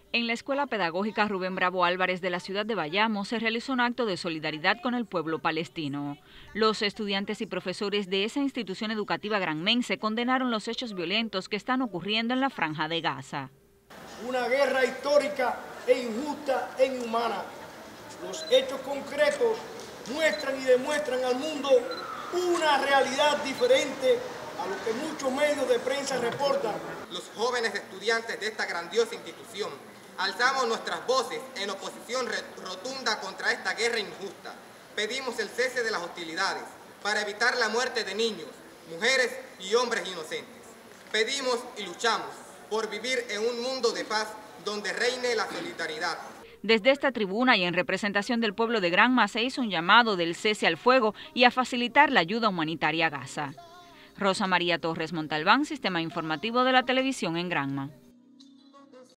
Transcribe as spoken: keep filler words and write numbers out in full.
En la Escuela Pedagógica Rubén Bravo Álvarez de la ciudad de Bayamo se realizó un acto de solidaridad con el pueblo palestino. Los estudiantes y profesores de esa institución educativa granmense condenaron los hechos violentos que están ocurriendo en la Franja de Gaza. Una guerra histórica e injusta e inhumana. Los hechos concretos muestran y demuestran al mundo una realidad diferente a lo que muchos medios de prensa reportan. Los jóvenes estudiantes de esta grandiosa institución alzamos nuestras voces en oposición rotunda contra esta guerra injusta. Pedimos el cese de las hostilidades para evitar la muerte de niños, mujeres y hombres inocentes. Pedimos y luchamos por vivir en un mundo de paz donde reine la solidaridad. Desde esta tribuna y en representación del pueblo de Granma se hizo un llamado del cese al fuego y a facilitar la ayuda humanitaria a Gaza. Rosa María Torres Montalbán, Sistema Informativo de la Televisión en Granma.